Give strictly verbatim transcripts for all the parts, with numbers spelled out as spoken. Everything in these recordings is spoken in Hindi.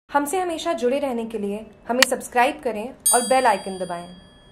हमसे हमेशा जुड़े रहने के लिए हमें सब्सक्राइब करें और बेल आइकन दबाएं।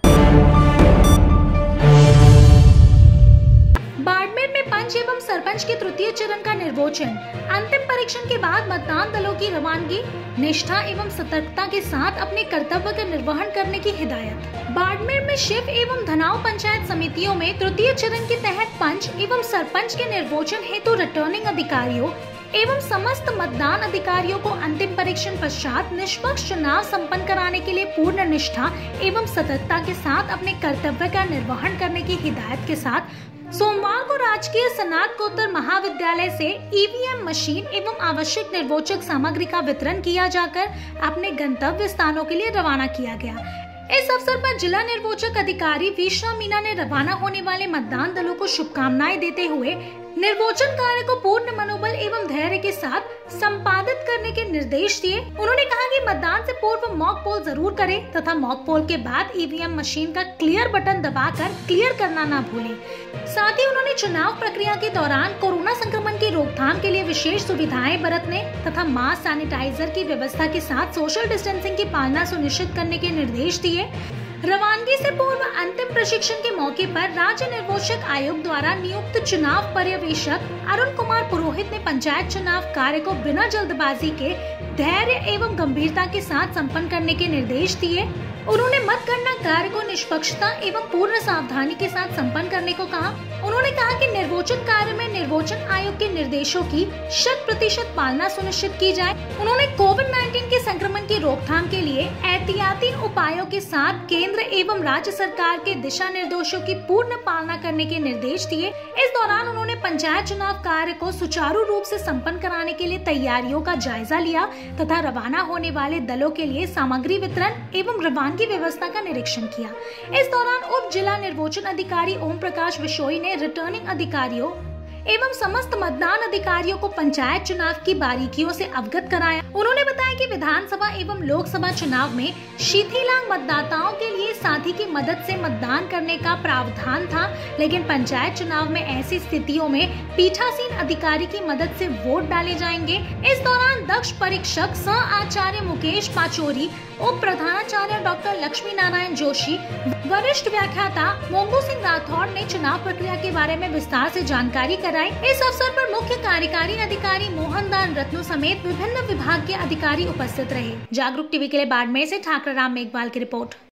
बाड़मेर में पंच एवं सरपंच के तृतीय चरण का निर्वाचन। अंतिम परीक्षण के बाद मतदान दलों की रवानगी, निष्ठा एवं सतर्कता के साथ अपने कर्तव्य का निर्वहन करने की हिदायत। बाड़मेर में शिव एवं धनाव पंचायत समितियों में तृतीय चरण के तहत पंच एवं सरपंच के निर्वाचन हेतु रिटर्निंग अधिकारियों एवं समस्त मतदान अधिकारियों को अंतिम परीक्षण पश्चात निष्पक्ष चुनाव संपन्न कराने के लिए पूर्ण निष्ठा एवं सतर्कता के साथ अपने कर्तव्य का निर्वहन करने की हिदायत के साथ सोमवार को राजकीय स्नातकोत्तर महाविद्यालय से ईवीएम मशीन एवं आवश्यक निर्वाचक सामग्री का वितरण किया जाकर अपने गंतव्य स्थानों के लिए रवाना किया गया। इस अवसर पर जिला निर्वाचक अधिकारी विश्वा मीना ने रवाना होने वाले मतदान दलों को शुभकामनाएं देते हुए निर्वाचन कार्य को पूर्ण मनोबल एवं धैर्य के साथ संपादित करने के निर्देश दिए। उन्होंने कहा कि मतदान से पूर्व मॉक पोल जरूर करें तथा मॉक पोल के बाद ईवीएम मशीन का क्लियर बटन दबाकर क्लियर करना न भूलें। साथ ही उन्होंने चुनाव प्रक्रिया के दौरान कोरोना संक्रमण की रोकथाम के लिए विशेष सुविधाएं बरतने तथा मास्क, सैनिटाइजर की व्यवस्था के साथ सोशल डिस्टेंसिंग की पालना सुनिश्चित करने के निर्देश दिए। रवानगी से पूर्व अंतिम प्रशिक्षण के मौके पर राज्य निर्वाचक आयोग द्वारा नियुक्त चुनाव पर्यवेक्षक अरुण कुमार पुरोहित ने पंचायत चुनाव कार्य को बिना जल्दबाजी के धैर्य एवं गंभीरता के साथ संपन्न करने के निर्देश दिए। उन्होंने मतगणना कार्य को निष्पक्षता एवं पूर्ण सावधानी के साथ संपन्न करने को कहा। उन्होंने कहा कि निर्वाचन कार्य में निर्वाचन आयोग के निर्देशों की शत प्रतिशत पालना सुनिश्चित की जाए। उन्होंने कोविड नाइन्टीन के संक्रमण की रोकथाम के लिए एहतियाती उपायों के साथ केंद्र एवं राज्य सरकार के दिशा निर्देशों की पूर्ण पालना करने के निर्देश दिए। इस दौरान उन्होंने पंचायत चुनाव कार्य को सुचारू रूप से संपन्न कराने के लिए तैयारियों का जायजा लिया तथा रवाना होने वाले दलों के लिए सामग्री वितरण एवं रवानगी व्यवस्था का निरीक्षण किया। इस दौरान उप जिला निर्वाचन अधिकारी ओम प्रकाश बिशोई ने रिटर्निंग अधिकारियों एवं समस्त मतदान अधिकारियों को पंचायत चुनाव की बारीकियों से अवगत कराया। उन्होंने बताया कि विधानसभा एवं लोकसभा चुनाव में शिथिलांग मतदाताओं के लिए साथी की मदद से मतदान करने का प्रावधान था, लेकिन पंचायत चुनाव में ऐसी स्थितियों में पीठासीन अधिकारी की मदद से वोट डाले जाएंगे। इस दौरान दक्ष परीक्षक सह आचार्य मुकेश पाचोरी, उप प्रधानाचार्य डॉक्टर लक्ष्मी नारायण जोशी, वरिष्ठ व्याख्याता मोंगू सिंह राठौड़ ने चुनाव प्रक्रिया के बारे में विस्तार से जानकारी कराई। इस अवसर पर मुख्य कार्यकारी अधिकारी मोहन दान रत्नू समेत विभिन्न विभाग के अधिकारी उपस्थित रहे। जागरूक टीवी के लिए बाड़मेर से ठाकरा राम मेघवाल की रिपोर्ट।